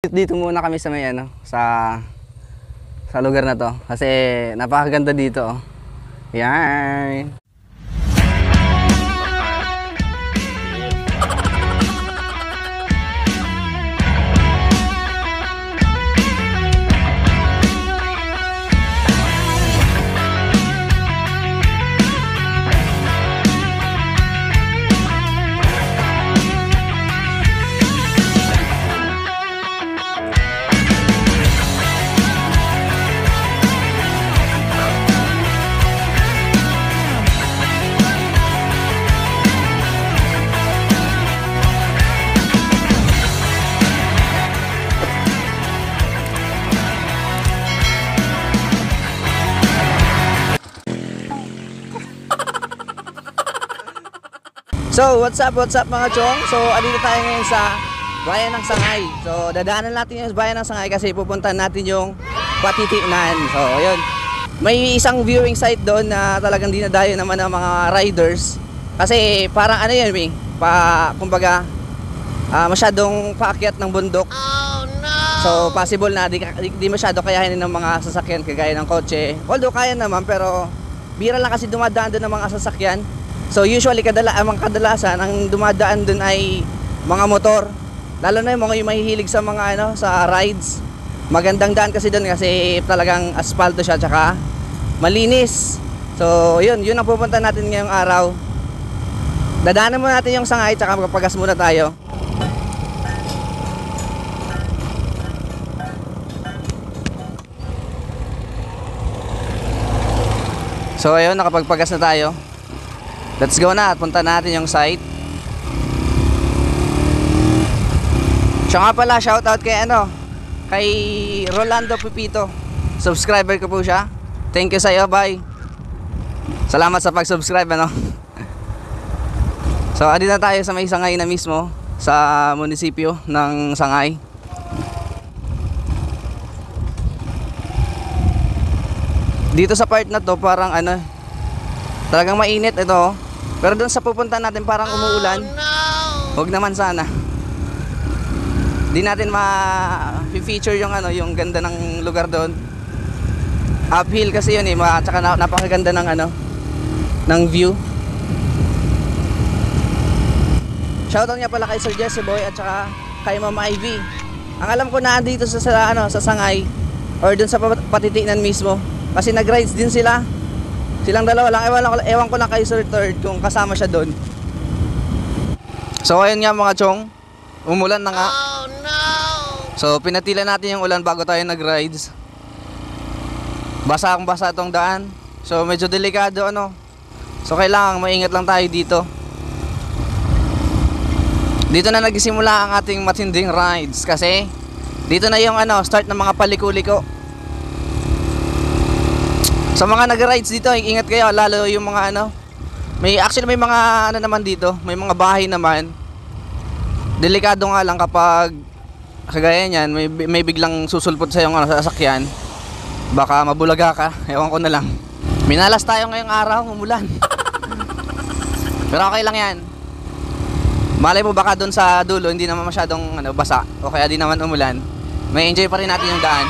Dito muna kami sa may ano, sa lugar na to kasi napakaganda dito, oh. Yan. So, what's up mga chong? So, andito tayo ngayon sa bayan ng Sangay. So, dadaanan natin yung bayan ng Sangay kasi pupuntahan natin yung Patitinan. So, ayun. May isang viewing site doon na talagang dinadayo naman ng mga riders. Kasi parang ano yun, kumbaga, masyadong paakyat ng bundok. Oh, no! So, possible na di masyado kayahin ng mga sasakyan kagaya ng kotse. Although kaya naman, pero bira lang kasi dumadaan doon ng mga sasakyan. So usually kadalasan ang dumadaan dun ay mga motor. Lalo na yung mga mahihilig sa mga sa rides. Magandang daan kasi dun kasi talagang asfalto siya tsaka malinis. So yun ang pupunta natin ngayong araw. Dadaanan muna natin yung Sangay tsaka magpapagas muna tayo. So ayun, nakapagpagas na tayo. Let's go na at punta natin yung site. Siya nga pala, shoutout kay Rolando Pipito. Subscriber ko po siya. Thank you sa iyo, bye. Salamat sa pag-subscribe So, adi na tayo sa may Sangay na mismo, sa munisipyo ng Sangay. Dito sa part na to, parang talagang mainit ito. Pero doon sa pupunta natin parang umuulan. Oh, no! Huwag naman sana. Di natin ma-feature yung yung ganda ng lugar doon. Uphill kasi yun tsaka napakaganda ng ng view. Shoutout nga pala kay Sir Jesse Boy at saka kay Ma'am Ivy. Ang alam ko na dito sa Sangay or doon sa Patitinan mismo kasi nag-rides din sila. Silang dalawa lang, ewan ko lang kay Sir Third kung kasama siya doon. So ayun nga mga chong, umulan na nga. Oh, no! So pinatila natin yung ulan bago tayo nag-rides. Basa itong daan. So medyo delikado So kailangan maingat lang tayo dito. Dito na nagsimula ang ating matinding rides kasi dito na yung start ng mga paliko-liko. Sa mga nag-rides dito, ingat kayo lalo yung mga may mga naman dito, may mga bahay naman. Delikado nga lang kapag kagaya niyan, may biglang susulpot sa yung sasakyan. Baka mabulaga ka, ewan ko na lang. Minalas tayo ngayong araw, umulan. Pero okay lang yan. Malay mo baka doon sa dulo hindi naman masyadong basa o kaya di naman umulan. May enjoy pa rin natin yung daan.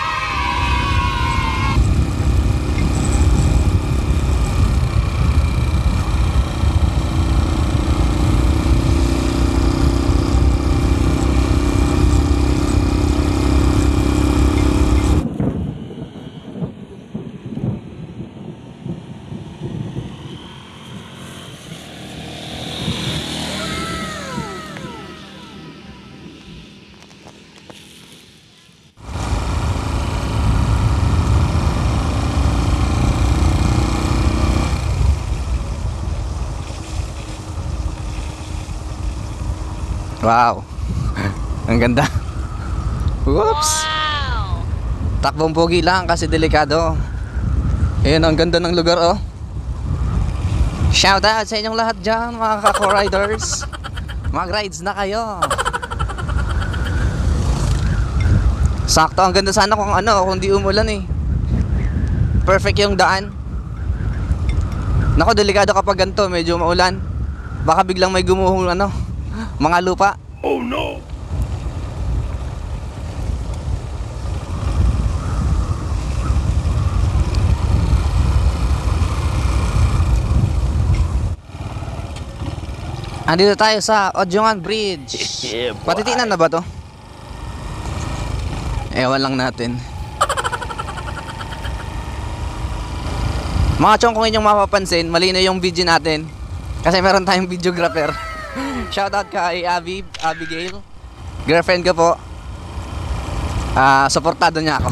Wow. Ang ganda. Whoops. Wow. Takbong pogi lang kasi delikado. Ayun, ang ganda ng lugar Shout out sa inyong lahat dyan mga kako-riders. Mag-rides na kayo. Sakto, ang ganda sana kung di umulan Perfect yung daan. Nako, delikado kapag ganito, medyo maulan. Baka biglang may gumuhong mga lupa. Oh no. Andito tayo sa Odyongan Bridge. Patitinan na ba to? Ewan lang natin. Mga chong, kung inyong mapapansin, malino yung video natin kasi meron tayong videographer. Shoutout kay Abigail, girlfriend ko po. Suportado niya ako.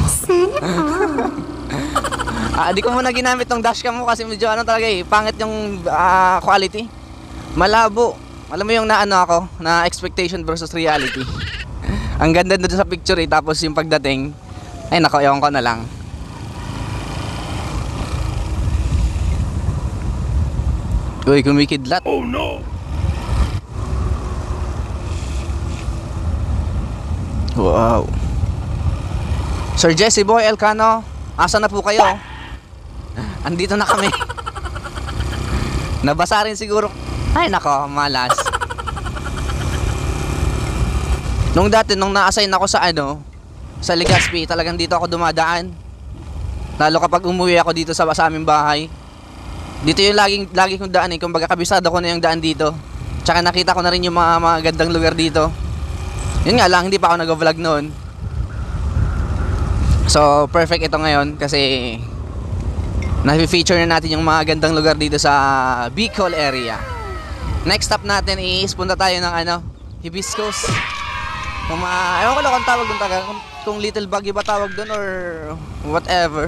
Di ko muna ginamit tong dashcam mo kasi medyo ano talaga pangit yung quality. Malabo. Alam mo yung na expectation versus reality. Ang ganda doon sa picture tapos yung pagdating, ay nako, ewan ko na lang. Uy, kumikidlat. Oh no. Wow. Sir Jesse Boy Elcano, asa na po kayo? Andito na kami. Nabasa rin siguro. Ay nako, malas. Nung dati, nung na-assign ako sa Legazpi, talagang dito ako dumadaan. Lalo kapag umuwi ako dito sa aming bahay. Dito yung lagi kong daan kumbaga kabisado ko na yung daan dito. Tsaka nakita ko na rin yung mga gandang lugar dito. Yun nga lang, hindi pa ako nag-vlog noon. So, perfect ito ngayon kasi na-feature na natin yung mga gandang lugar dito sa Bicol area. Next stop natin is punta tayo ng Hibiscus. Ewan ko lang kung tawag doon kung Little Baguio ba tawag doon or whatever.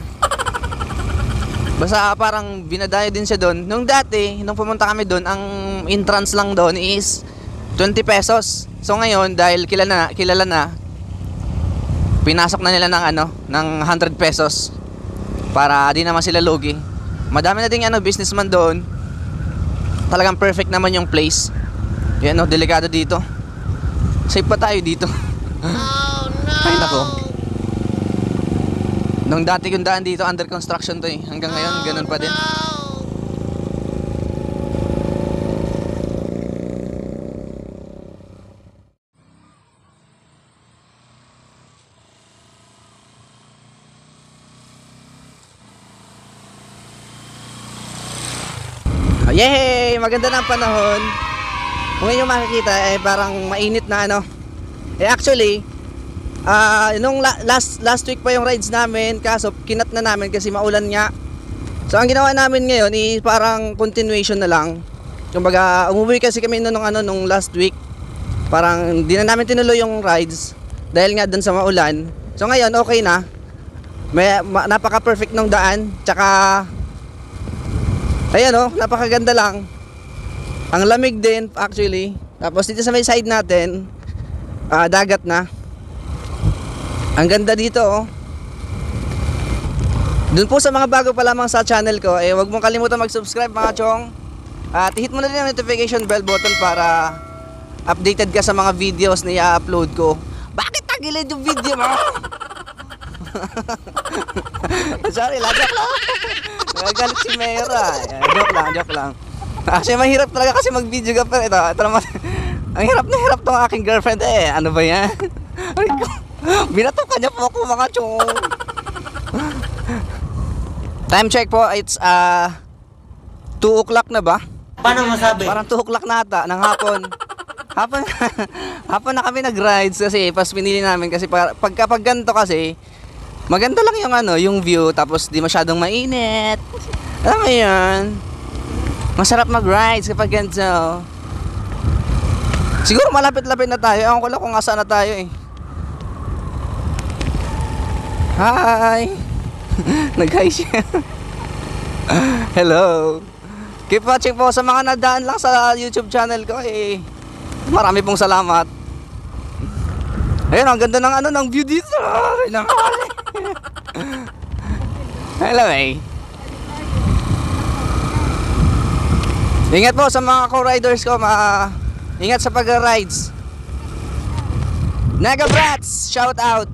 Basta parang binadayo din siya doon. Nung dati, nung pumunta kami doon, ang entrance lang doon is 20 pesos. So ngayon, dahil kilala na, pinasok na nila ng 100 pesos para di naman sila lugi. Madami na ding businessman doon. Talagang perfect naman yung place. Yan delikado dito. Safe pa tayo dito. Oh no. Ay nako. Nung dati kong daan dito, under construction to hanggang ngayon ganun pa din. Yay! Maganda na ang panahon. Kung inyo makikita parang mainit na actually nung last week pa yung rides namin, kaso kinat na namin kasi maulan nga. So ang ginawa namin ngayon parang continuation na lang. Kumbaga umuwi kasi kami nung last week. Parang hindi na namin tinuloy yung rides dahil nga dun sa maulan. So ngayon okay na. Napaka-perfect ng daan. Tsaka ayan napakaganda lang. Ang lamig din actually. Tapos dito sa may side natin, dagat na. Ang ganda dito Dun po sa mga bago pa lamang sa channel ko, huwag mong kalimutan mag-subscribe mga chong. At hit mo na din ang notification bell button para updated ka sa mga videos na i-upload ko. Bakit tagilid yung video mo? Sorry, joke lang. Nagagalit si Mayra. Joke lang. Kasi mahirap talaga kasi mag-video ka pero ito naman. Ang hirap tong aking girlfriend ano ba yan? Binatukan niya po ako mga chong. Time check po, it's 2 o'clock na ba? Paano masabi? Parang 2 o'clock na ata ng hapon. Hapon na kami nag-rides kasi pas pinili namin kasi pag ganito kasi maganda lang yung view tapos di masyadong mainit. Alam mo yun? Masarap mag-rides kapag ganito. Siguro malapit-lapit na tayo. Ewan ko lang kung asa na tayo Hi! Nag-hi siya. Hello! Keep watching po sa mga nadaan lang sa YouTube channel ko Marami pong salamat. Ayun, ang ganda ng view dito. Hello Ingat po sa mga co-riders ko, ingat sa pag-rides. Nega Brats, shout out.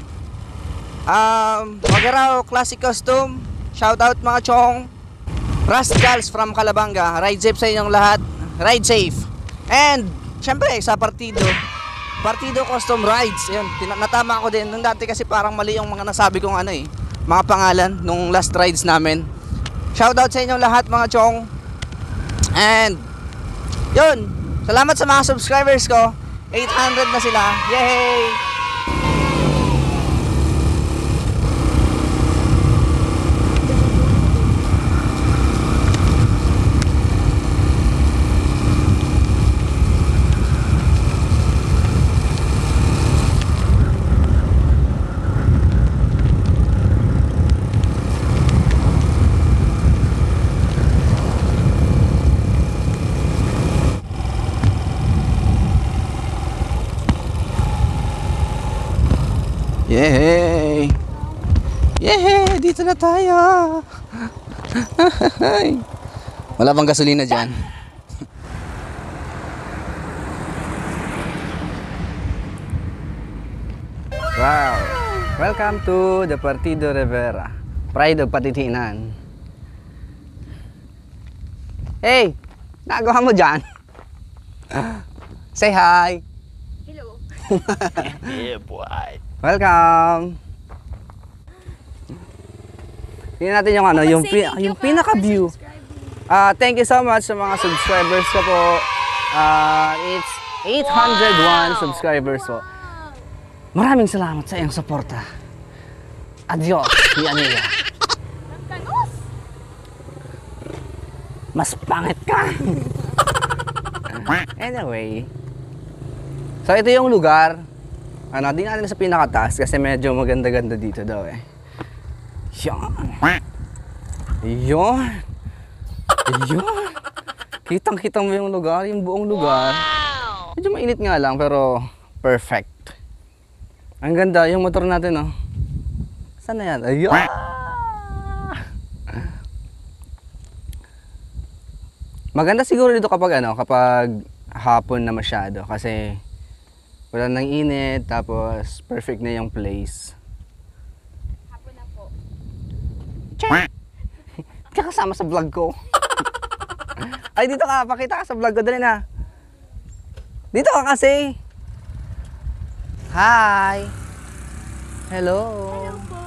Magaraw Classic Costume, shout out mga chong. Rascals from Calabanga, ride safe sa inyong lahat. Ride safe. And syempre sa Partido Custom Rides, yun, natama ako din. Nung dati kasi parang mali yung mga nasabi kong mga pangalan nung last rides namin. Shout out sa inyong lahat mga chong. And yun, Salamat sa mga subscribers ko. 800 na sila. Yay! Yay! Yay! Dito na tayo! Wala bang gasolina dyan? Wow! Welcome to the Partido Rivera. Pride of Patitinan. Hey! Nagawa mo dyan? Say hi! Hello. Yeah, boy. Welcome. Tingnan natin yung ano, yung pinaka-view. Thank you so much sa mga subscribers ko po. It's 801 subscribers po. Maraming salamat sa iyong suporta. Adios, mi amiga. Mas pangit ka. Anyway. So ito yung lugar. Ano, di natin sa pinakataas kasi medyo maganda-ganda dito daw eh. Yan. Yan. Yan. Kitang-kita mo yung lugar, yung buong lugar. Medyo mainit nga lang pero perfect. Ang ganda, yung motor natin oh. Saan na yan? Ayun. Maganda siguro dito kapag ano, kapag hapon na masyado kasi wala nang init, tapos perfect na yung place. Hapon na po. Kakasama sa vlog ko. Ay, dito ka, pakita ka sa vlog ko, dali na. Dito ka kasi. Hi. Hello. Hello po.